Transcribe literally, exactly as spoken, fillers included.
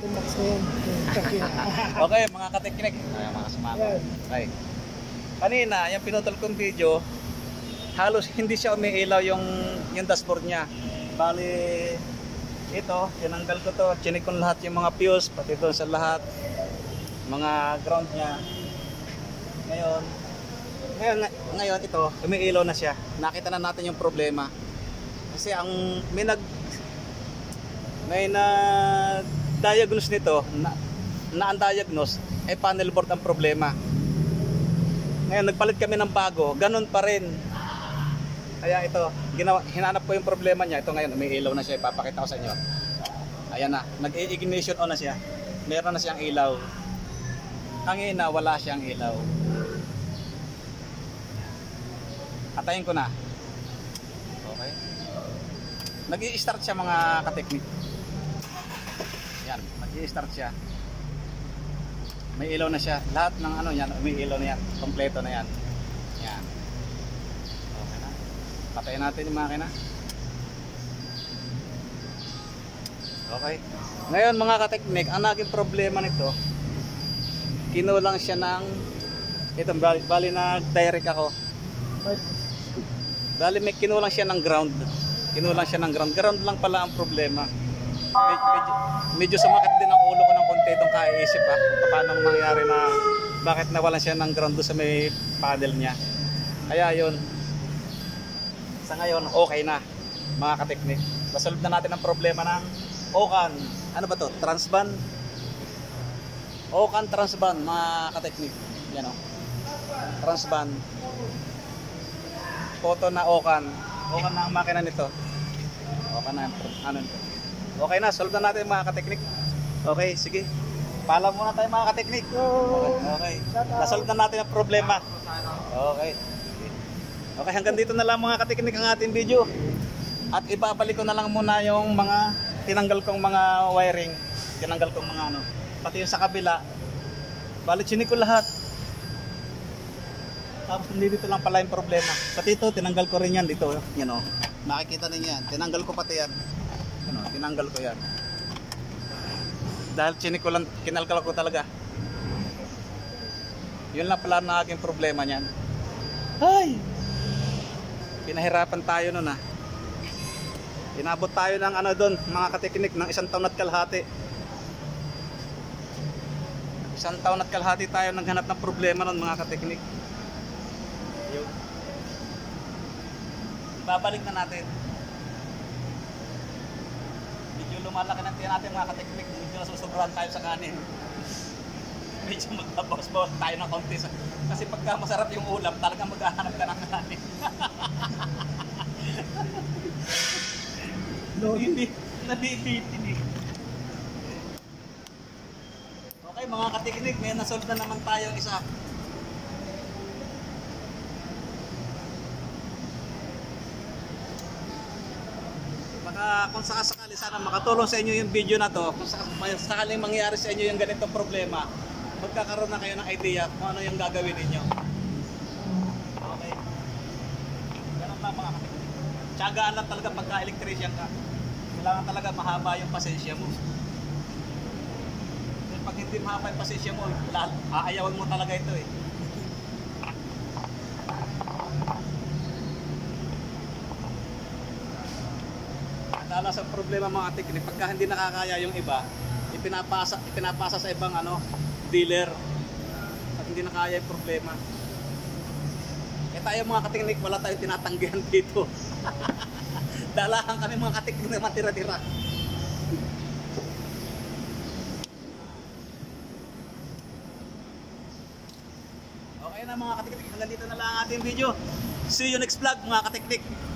Okay, mga kateknik. Ay, mga kasama ko. Okay. Kanina, yung pinutol kong video, halos hindi siya umiilaw yung, yung dashboard niya. Bali, ito, tinanggal ko to. Chinik ko lahat yung mga fuse, pati doon sa lahat. Mga ground niya. Ngayon, ngayon, ngayon ito, umiilaw na siya. Nakita na natin yung problema. Kasi ang may nag may na-diagnose nito, na, na ang diagnose ay panel board ang problema. Ngayon nagpalit kami ng bago, ganun pa rin. Kaya ito, ginawa, hinanap ko yung problema niya. Ito ngayon, umiilaw na siya, ipapakita ko sa inyo. Ayan na, nag-ignition on na siya. Meron na siyang ilaw. Ang ina, wala siyang ilaw. Atayin ko na. Okay. Nag-i-start siya mga kateknik. Yan, nag-i-start siya. May ilaw na siya. Lahat ng ano yan, umiilaw na yan. Kompleto na yan. Yan. Okay na. Patayin natin yung makina. Okay. Ngayon mga kateknik, ang naging problema nito, kinulang siya ng ito, bali, bali nag-direct ako. Bali may kinulang siya ng ground. Kinulang siya ng ground. Ground lang pala ang problema. Medyo, medyo, medyo sumakit din ang ulo ko ng konti itong kaiisip ha. Paano nangyari na bakit nawalan siya ng ground doon sa may paddle niya. Kaya yun. Sa ngayon, okay na mga kateknik. Nasolve na natin ang problema ng Okan. Ano ba to? Transban? Okan Transban mga kateknik. Yan o. Transban. Photo na Okan. Okan na ang makina nito. Okan na ano nito. Okay na, solve na natin mga kateknik. Okay, sige. Paalam muna tayo mga kateknik. Okay. Na-solve na natin ang problema. Okay. Okay, hanggang dito na lang mga kateknik ang ating video. At ibabalik ko na lang muna yung mga tinanggal kong mga wiring. Tinanggal kong mga ano. Pati yung sa kabila. Balik chinik ko lahat. Tapos hindi dito lang pala yung problema. Pati ito, tinanggal ko rin yan dito. Yan o. Makikita ninyo yan. Tinanggal ko pati yan. Yan o, tinanggal ko yan. Dahil chinik ko lang, kinalkal ko talaga. Yun lang pala na aking problema niyan. Ay! Pinahirapan tayo nun ah. Inabot tayo ng ano doon, mga kateknik, ng isang taon at kalahati. Isang taon at kalahati tayo naghanap ng problema nun mga kateknik. Yun. Babalik na natin. Medyo lumalaki ng tiyan natin mga kateknik. Medyo nasusobrahan tayo sa kanin. Medyo magbabawas-bawas tayo ng konti. Kasi pagka masarap yung ulam, talagang maghahanap ka ng kanin. No, hindi. Nadibitin eh. Okay mga kateknik, may nasolve na naman tayo isa. Baka kung sakasakali sana makatulong sa inyo yung video na to, kung sakaling mangyari sa inyo yung ganitong problema, magkakaroon na kayo ng idea kung ano yung gagawin ninyo. Okay. Ganun lang mga kateknik. Tiyagaan lang talaga pagka electrician ka. Kailangan talaga mahaba yung pasensya mo. Kasi pag hindi mahaba yung pasensya mo, aayawan mo talaga ito eh. Dala sa problema mga teknik, pagka hindi nakakaya yung iba, ipinapasa, ipinapasa sa ibang ano, dealer. At hindi nakaya yung problema. Eh tayo mga kateknik, wala tayong tinatanggihan dito. Dalahan kami mga kateknik na matira-tira. Okay na mga kateknik, hanggang dito na lang ang ating video. See you next vlog mga kateknik.